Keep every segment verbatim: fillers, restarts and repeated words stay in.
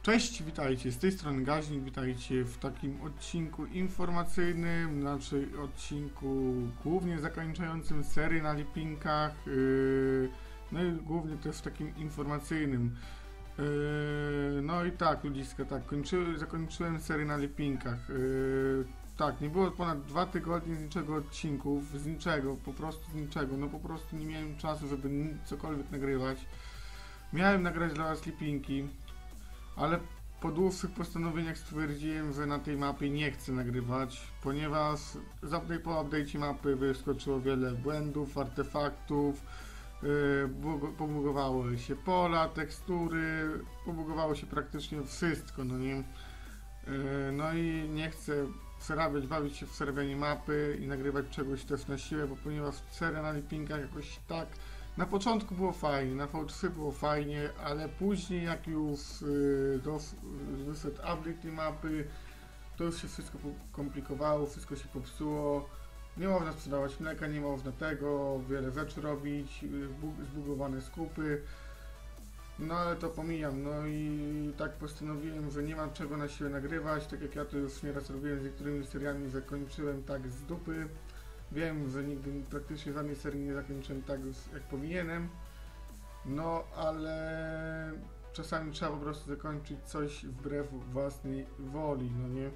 Cześć, witajcie, z tej strony Gaźnik, witajcie w takim odcinku informacyjnym, znaczy odcinku głównie zakończającym serię na Lipinkach, yy, no i głównie też takim informacyjnym. Yy, no i tak, ludziska, tak, kończy, zakończyłem serię na Lipinkach. Yy, tak, nie było ponad dwa tygodnie z niczego odcinków, z niczego, po prostu z niczego, no po prostu nie miałem czasu, żeby cokolwiek nagrywać. Miałem nagrać dla was Lipinki, ale po dłuższych postanowieniach stwierdziłem, że na tej mapie nie chcę nagrywać, ponieważ z update po update'cie mapy wyskoczyło wiele błędów, artefaktów, yy, pobugowały się pola, tekstury, pobugowało się praktycznie wszystko, no nie? Yy, no i nie chcę przerabiać, bawić się w przerabianie mapy i nagrywać czegoś też na siłę, bo ponieważ seria na Lipinkach jakoś tak na początku było fajnie, na V trzy było fajnie, ale później jak już yy, dos, wyszedł update tej mapy, to już się wszystko komplikowało, wszystko się popsuło. Nie można sprzedawać mleka, nie można tego, wiele rzeczy robić, yy, zbugowane skupy. No ale to pomijam, no i tak postanowiłem, że nie mam czego na siłę nagrywać, tak jak ja to już nieraz robiłem z niektórymi seriami, zakończyłem tak z dupy. Wiem, że nigdy praktycznie żadnej serii nie zakończyłem tak jak powinienem, no ale czasami trzeba po prostu zakończyć coś wbrew własnej woli, no nie? Yy,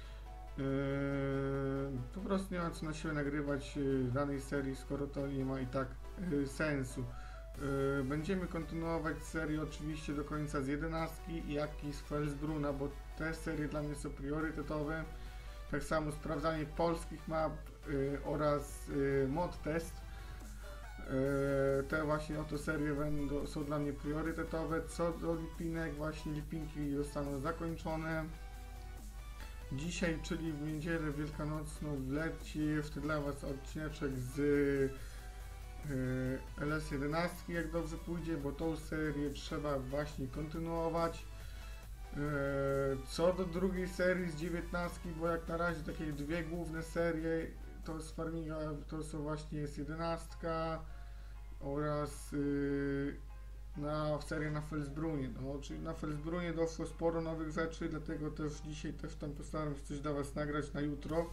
po prostu nie ma co na siłę nagrywać danej serii, skoro to nie ma i tak yy, sensu. Yy, będziemy kontynuować serię oczywiście do końca z jedenastki, jak i z Felsbrunna, bo te serie dla mnie są priorytetowe. Tak samo sprawdzanie polskich map yy, oraz yy, mod test. Yy, te właśnie oto serie będą, są dla mnie priorytetowe. Co do Lipinek, właśnie Lipinki zostaną zakończone. Dzisiaj, czyli w niedzielę wielkanocną, wleci jeszcze dla was odcineczek z yy, L S jedenaście, jak dobrze pójdzie, bo tą serię trzeba właśnie kontynuować. Co do drugiej serii z dziewiętnastki, bo jak na razie takie dwie główne serie to z farminga to są właśnie jest jedenastka oraz yy, na seria na Felsbrunnie. No, czyli na Felsbrunnie doszło sporo nowych rzeczy, dlatego też dzisiaj też tam postaram się coś dla was nagrać na jutro.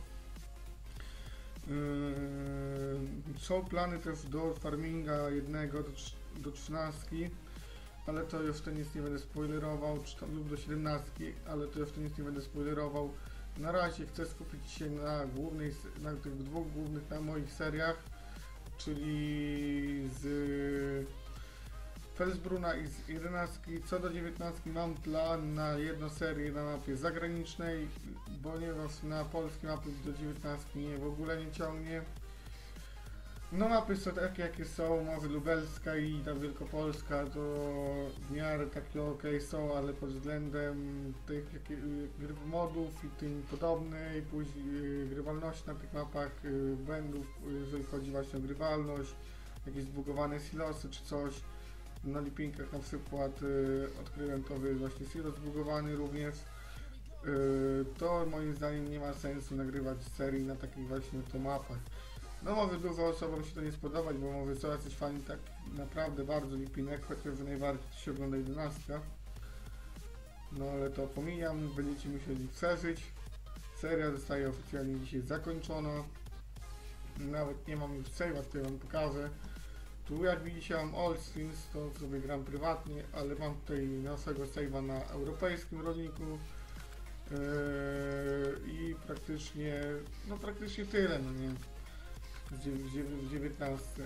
Yy, są plany też do farminga jednego do, do trzynastki. Ale to jeszcze nic nie będę spoilerował, czy tam lub do siedemnastki, ale to jeszcze nic nie będę spoilerował. Na razie chcę skupić się na głównej, na tych dwóch głównych na moich seriach, czyli z Felsbrunna i z jedenastki. Co do dziewiętnastki mam plan na jedną serię na mapie zagranicznej, ponieważ na polskie mapy do dziewiętnastki nie w ogóle nie ciągnie. No mapy są takie jakie są, może lubelska i ta wielkopolska to w miarę takie ok są, ale pod względem tych jakie, gry modów i tym podobnej, później grywalności na tych mapach, błędów, jeżeli chodzi właśnie o grywalność, jakieś zbugowane silosy czy coś. Na Lipinkach na przykład odkryłem to, że jest właśnie silos zbugowany również. To moim zdaniem nie ma sensu nagrywać serii na takich właśnie to mapach. No może dużo osobom się to nie spodobać, bo może są jacyś fani tak naprawdę bardzo Lipinek, chociaż najbardziej się ogląda jedenastka. No ale to pomijam, będziecie musieli przeżyć. Seria zostaje oficjalnie dzisiaj zakończona. Nawet nie mam już save'a, który wam pokażę. Tu jak widzicie mam All Streams, to sobie gram prywatnie, ale mam tutaj naszego save'a na europejskim rolniku. Yy, I praktycznie, no praktycznie tyle, no nie. W dziewiętnastce.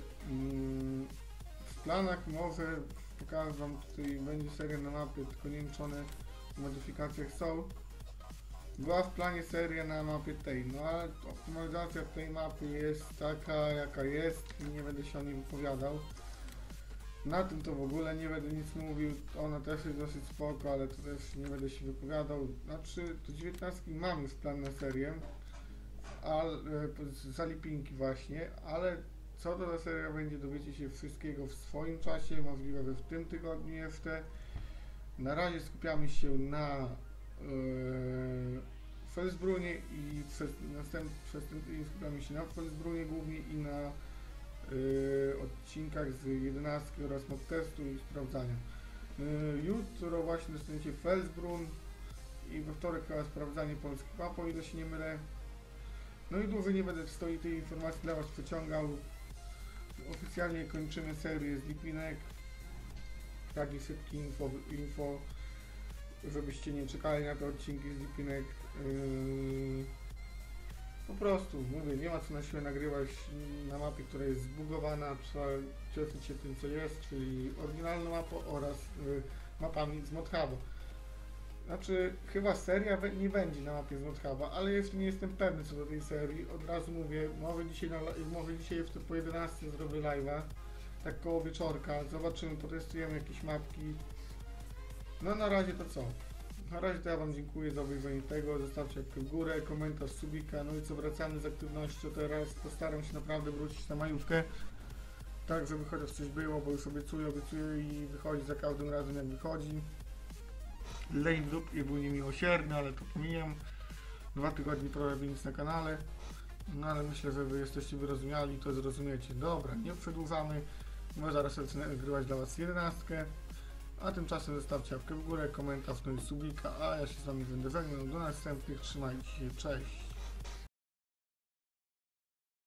W planach może pokażę wam, tutaj będzie seria na mapie, tylko nie wiem czy one w modyfikacjach są. Była w planie seria na mapie tej, no ale optymalizacja tej mapy jest taka jaka jest i nie będę się o niej wypowiadał. Na tym to w ogóle nie będę nic mówił, ona też jest dosyć spoko, ale to też nie będę się wypowiadał. Znaczy do dziewiętnastki mam już plan na serię. Ale, za Lipinki właśnie, ale co do serii będzie, dowiecie się wszystkiego w swoim czasie, możliwe, że w tym tygodniu jeszcze. Na razie skupiamy się na yy, Felsbrunnie i przez, następ, przez ten tydzień skupiamy się na Felsbrunnie głównie i na yy, odcinkach z jedenastki oraz mod testu i sprawdzania. Yy, jutro właśnie dostaniecie Felsbrunn i we wtorek chyba sprawdzanie polskich map, o ile się nie mylę. No i dłużej nie będę stoi tej informacji dla Was przeciągał. Oficjalnie kończymy serię z Lipinek. Takie szybkie info, info, żebyście nie czekali na te odcinki z Lipinek. Yy, po prostu, mówię, nie ma co na siłę nagrywać na mapie, która jest zbugowana. Trzeba cieszyć się tym, co jest, czyli oryginalną mapą oraz yy, mapami z ModHuba. Znaczy, chyba seria nie będzie na mapie z ModHuba, ale jeszcze nie jestem pewny co do tej serii. Od razu mówię, może dzisiaj, na, może dzisiaj jeszcze po jedenastej zrobię live'a, tak koło wieczorka, zobaczymy, potestujemy jakieś mapki. No na razie to co? Na razie to ja Wam dziękuję za obejrzenie tego, zostawcie łapkę w górę, komentarz, subika, no i co, wracamy z aktywnością teraz, postaram się naprawdę wrócić na majówkę, tak żeby chociaż coś było, bo już obiecuję, obiecuję i wychodzi za każdym razem jak wychodzi. Lane lub i był niemiłosierny, ale to pomijam. Dwa tygodnie prawie nic na kanale. No ale myślę, że Wy jesteście wyrozumiali, to zrozumiecie. Dobra, nie przedłużamy. Bo zaraz zacznę nagrywać dla Was jedenastkę. A tymczasem zostawcie łapkę w górę, komentarz, no i subika. A ja się z Wami będę żegnał. Do następnych. Trzymajcie się. Cześć.